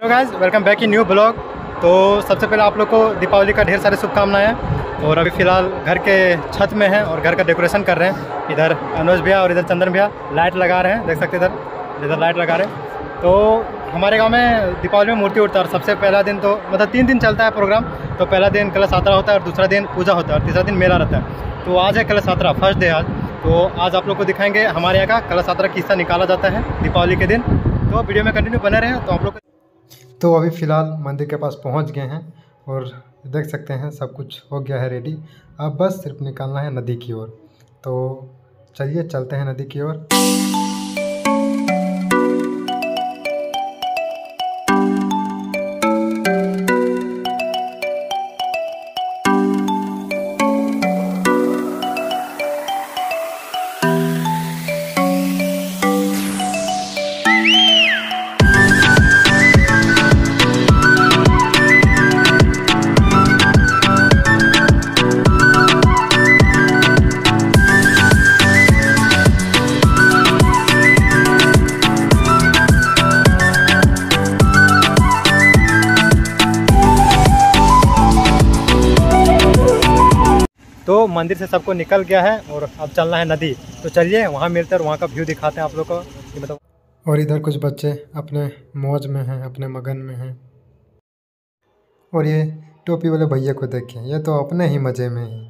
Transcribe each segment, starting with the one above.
Hello guys, welcome back in new blog. तो सबसे पहले आप लोग को दीपावली का ढेर सारी शुभकामनाएं। और अभी फ़िलहाल घर के छत में हैं और घर का डेकोरेशन कर रहे हैं। इधर अनुज भैया और इधर चंदन भैया लाइट लगा रहे हैं, देख सकते हैं इधर लाइट लगा रहे हैं। तो हमारे गांव में दीपावली में मूर्ति उठता है और सबसे पहला दिन तो मतलब 3 दिन चलता है प्रोग्राम। तो पहला दिन कलश यात्रा होता है और दूसरा दिन पूजा होता है और तीसरा दिन मेला रहता है। तो आज है कलश यात्रा, फर्स्ट डे आज। तो आज आप लोग को दिखाएंगे हमारे यहाँ का कलश यात्रा किस्सा निकाला जाता है दीपावली के दिन। तो वीडियो में कंटिन्यू बने रहे तो आप लोग। तो अभी फ़िलहाल मंदिर के पास पहुंच गए हैं और देख सकते हैं सब कुछ हो गया है रेडी। अब बस सिर्फ निकालना है नदी की ओर। तो चलिए चलते हैं नदी की ओर। तो मंदिर से सबको निकल गया है और अब चलना है नदी। तो चलिए वहाँ मिलते हैं और वहाँ का व्यू दिखाते हैं आप लोग को। ये बताओ। और इधर कुछ बच्चे अपने मौज में हैं, अपने मगन में हैं। और ये टोपी वाले भैया को देखें, ये तो अपने ही मज़े में हैं।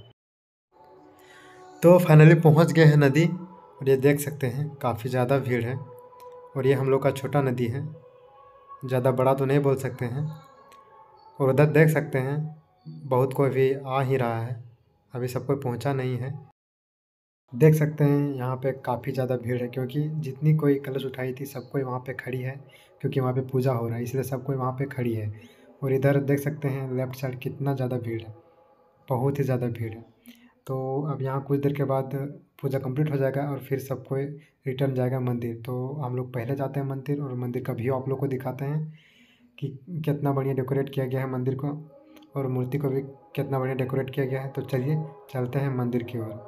तो फाइनली पहुँच गए हैं नदी और ये देख सकते हैं काफ़ी ज़्यादा भीड़ है। और ये हम लोग का छोटा नदी है, ज़्यादा बड़ा तो नहीं बोल सकते हैं। और उधर देख सकते हैं बहुत कोई भी आ ही रहा है, अभी सब कोई पहुंचा नहीं है। देख सकते हैं यहाँ पे काफ़ी ज़्यादा भीड़ है क्योंकि जितनी कोई कलश उठाई थी सब कोई वहाँ पे खड़ी है क्योंकि वहाँ पे पूजा हो रहा है, इसलिए सब कोई वहाँ पे खड़ी है। और इधर देख सकते हैं लेफ़्ट साइड कितना ज़्यादा भीड़ है, बहुत ही ज़्यादा भीड़ है। तो अब यहाँ कुछ देर के बाद पूजा कंप्लीट हो जाएगा और फिर सब कोई रिटर्न जाएगा मंदिर। तो हम लोग पहले जाते हैं मंदिर और मंदिर का व्यू आप लोग को दिखाते हैं कि कितना बढ़िया डेकोरेट किया गया है मंदिर को और मूर्ति को भी कितना बढ़िया डेकोरेट किया गया है। तो चलिए चलते हैं मंदिर की ओर।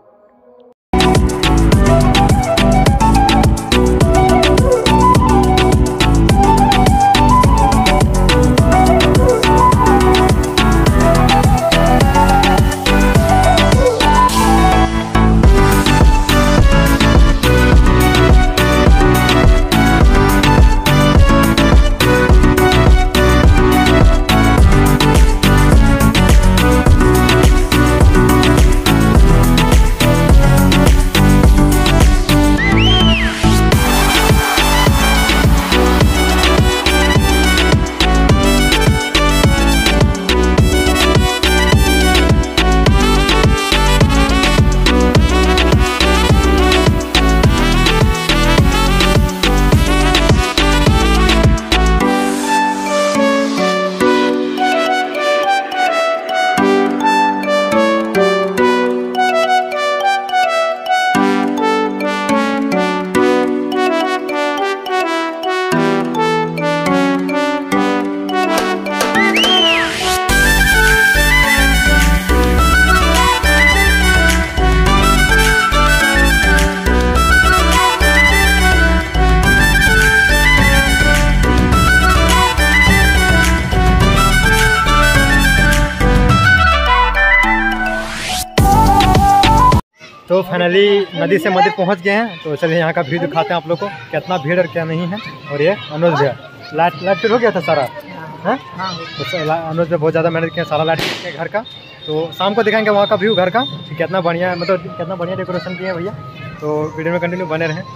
तो फाइनली नदी से मंदिर पहुंच गए हैं। तो चलिए यहाँ का व्यू दिखाते हैं आप लोग को कितना भीड़ और क्या नहीं है। और ये अनुज भैया लाइट फिर हो गया था सारा है। तो अनुज ने बहुत ज़्यादा मेहनत किया, सारा लाइट किया घर का। तो शाम को दिखाएंगे वहाँ का व्यू घर का कितना बढ़िया है, मतलब कितना बढ़िया डेकोरेशन किया है भैया। तो वीडियो में कंटिन्यू बने रहें।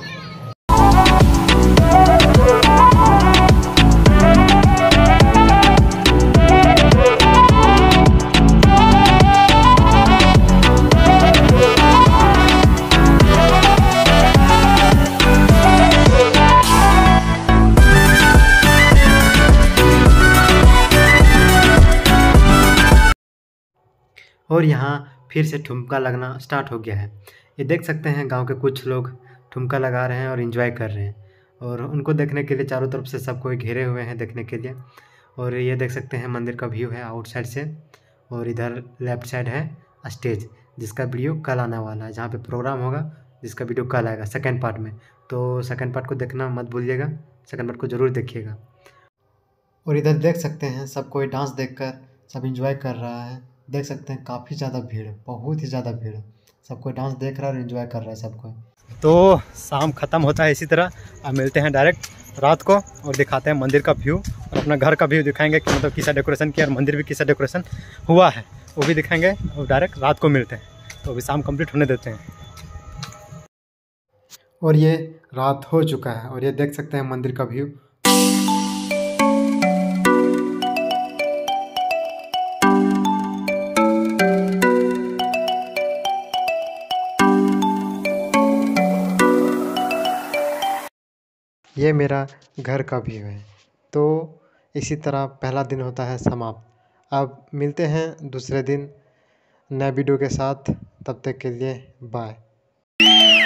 और यहाँ फिर से ठुमका लगना स्टार्ट हो गया है। ये देख सकते हैं गांव के कुछ लोग ठुमका लगा रहे हैं और एंजॉय कर रहे हैं। और उनको देखने के लिए चारों तरफ से सब कोई घेरे हुए हैं देखने के लिए। और ये देख सकते हैं मंदिर का व्यू है आउटसाइड से। और इधर लेफ्ट साइड है स्टेज, जिसका वीडियो कल आने वाला है, जहाँ पे प्रोग्राम होगा, जिसका वीडियो कल आएगा सेकंड पार्ट में। तो सेकंड पार्ट को देखना मत भूलिएगा, सेकंड पार्ट को ज़रूर देखिएगा। और इधर देख सकते हैं सब कोई डांस देखकर सब एंजॉय कर रहा है। देख सकते हैं काफ़ी ज़्यादा भीड़ है, बहुत ही ज़्यादा भीड़ है। सब कोई डांस देख रहा है और एंजॉय कर रहा है सब कोई। तो शाम ख़त्म होता है इसी तरह। अब मिलते हैं डायरेक्ट रात को और दिखाते हैं मंदिर का व्यू और अपना घर का व्यू दिखाएंगे कि मतलब किसा डेकोरेशन किया और मंदिर भी किसा डेकोरेशन हुआ है वो भी दिखाएंगे। और डायरेक्ट रात को मिलते हैं। तो अभी शाम कंप्लीट होने देते हैं। और ये रात हो चुका है और ये देख सकते हैं मंदिर का व्यू। ये मेरा घर का व्यू है। तो इसी तरह पहला दिन होता है समाप्त। अब मिलते हैं दूसरे दिन नए वीडियो के साथ। तब तक के लिए बाय।